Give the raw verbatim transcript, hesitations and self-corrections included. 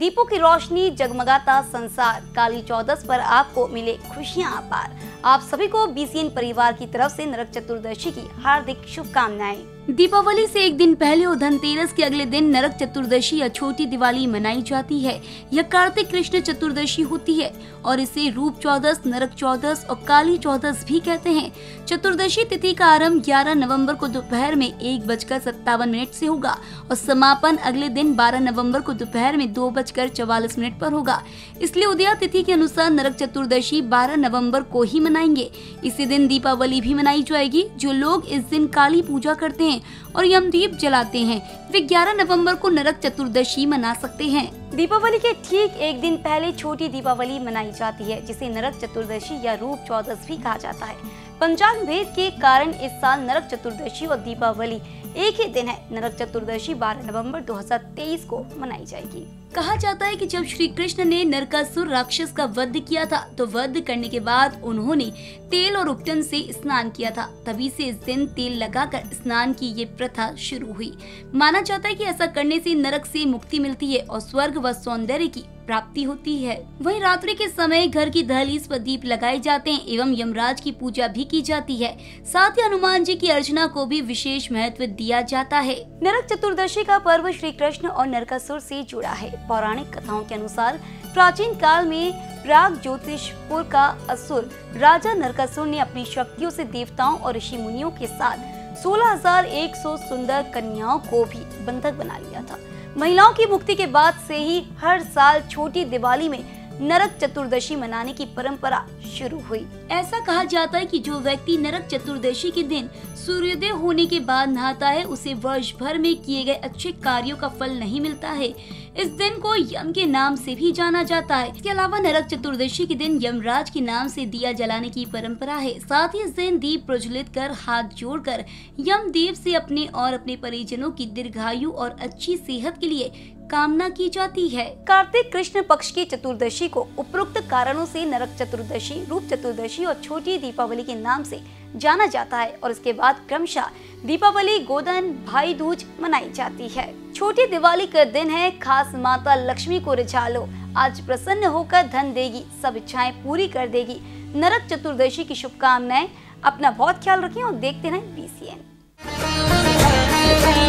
दीपों की रोशनी, जगमगाता संसार, काली चौदस पर आपको मिले खुशियां अपार। आप सभी को बीसीएन परिवार की तरफ से नरक चतुर्दशी की हार्दिक शुभकामनाएं। दीपावली से एक दिन पहले और धनतेरस के अगले दिन नरक चतुर्दशी या छोटी दिवाली मनाई जाती है। यह कार्तिक कृष्ण चतुर्दशी होती है और इसे रूप चौदस, नरक चौदस और काली चौदस भी कहते हैं। चतुर्दशी तिथि का आरंभ ग्यारह नवंबर को दोपहर में एक बजकर सत्तावन मिनट से होगा और समापन अगले दिन बारह नवंबर को दोपहर में दो बजकर चौवालीस मिनट पर होगा। इसलिए उदया तिथि के अनुसार नरक चतुर्दशी बारह नवंबर को ही मनाएंगे। इसी दिन दीपावली भी मनाई जाएगी। जो लोग इस दिन काली पूजा करते हैं और यमदीप जलाते हैं, वे ग्यारह नवंबर को नरक चतुर्दशी मना सकते हैं। दीपावली के ठीक एक दिन पहले छोटी दीपावली मनाई जाती है, जिसे नरक चतुर्दशी या रूप चौदस भी कहा जाता है। पंचांग भेद के कारण इस साल नरक चतुर्दशी और दीपावली एक ही दिन है। नरक चतुर्दशी बारह नवंबर दो हज़ार तेईस को मनाई जाएगी। कहा जाता है कि जब श्री कृष्ण ने नरकासुर राक्षस का वध किया था, तो वध करने के बाद उन्होंने तेल और उपटन से स्नान किया था। तभी से इस दिन तेल लगाकर स्नान की ये प्रथा शुरू हुई। माना जाता है कि ऐसा करने से नरक से मुक्ति मिलती है और स्वर्ग व सौंदर्य की प्राप्ति होती है। वहीं रात्रि के समय घर की दहलीज पर दीप लगाए जाते हैं एवं यमराज की पूजा भी की जाती है। साथ ही हनुमान जी की अर्चना को भी विशेष महत्व दिया जाता है। नरक चतुर्दशी का पर्व श्री कृष्ण और नरकासुर से जुड़ा है। पौराणिक कथाओं के अनुसार प्राचीन काल में प्राग ज्योतिषपुर का असुर राजा नरकासुर ने अपनी शक्तियों से देवताओं और ऋषि मुनियों के साथ सोलह हजार एक सौ सुंदर कन्याओं को भी बंधक बना लिया था। महिलाओं की मुक्ति के बाद से ही हर साल छोटी दिवाली में नरक चतुर्दशी मनाने की परंपरा शुरू हुई। ऐसा कहा जाता है कि जो व्यक्ति नरक चतुर्दशी के दिन सूर्योदय होने के बाद नहाता है, उसे वर्ष भर में किए गए अच्छे कार्यों का फल नहीं मिलता है। इस दिन को यम के नाम से भी जाना जाता है। इसके अलावा नरक चतुर्दशी के दिन यमराज के नाम से दिया जलाने की परंपरा है। साथ ही इस दिन दीप प्रज्वलित कर हाथ जोड़कर यम देव से अपने और अपने परिजनों की दीर्घायु और अच्छी सेहत के लिए कामना की जाती है। कार्तिक कृष्ण पक्ष की चतुर्दशी को उपरोक्त कारणों से नरक चतुर्दशी, रूप चतुर्दशी और छोटी दीपावली के नाम से जाना जाता है और इसके बाद क्रमशः दीपावली, गोधन, भाई दूज मनाई जाती है। छोटी दिवाली का दिन है, खास माता लक्ष्मी को रिझा लो, आज प्रसन्न होकर धन देगी, सब इच्छाएं पूरी कर देगी। नरक चतुर्दशी की शुभकामनाएं। अपना बहुत ख्याल रखें और देखते रहें बीसीएन।